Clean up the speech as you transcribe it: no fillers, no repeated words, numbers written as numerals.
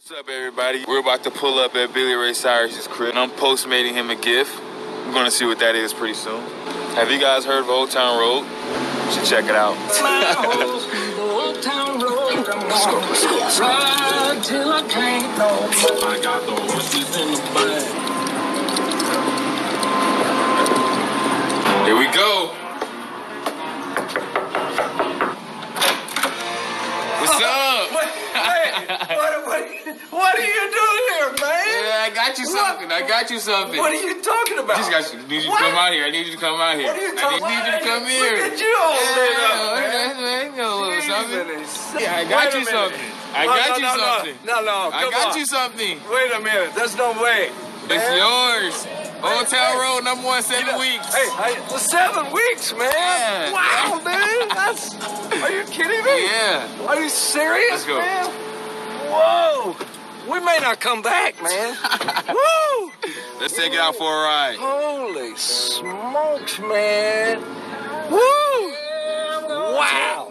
What's up, everybody? We're about to pull up at Billy Ray Cyrus's crib. I'm postmating him a gift. We're gonna see what that is pretty soon. Have you guys heard of Old Town Road? You should check it out. Old Town Road. Let's go. Ride till I can't no. I got the horses in the bag. Here we go. What's up? What are you doing here, man? Yeah, I got you something. I got you something. What are you talking about? I need you to come out here. I need you to come out here. What are you talking about? I need you to come here. Look at you all lit up, man. You know a little something. Yeah, I Wait got a you minute. something. I got you something. No, I got you something. Wait a minute. There's no way. It's yours. Old Town Road, #1, 7 weeks. Hey, 7 weeks, man. Yeah. Wow, dude. Are you kidding me? Yeah. Are you serious, Let's go. man? Whoa. We may not come back, man. Woo. Let's take it out for a ride. Holy smokes, man. Woo. Wow.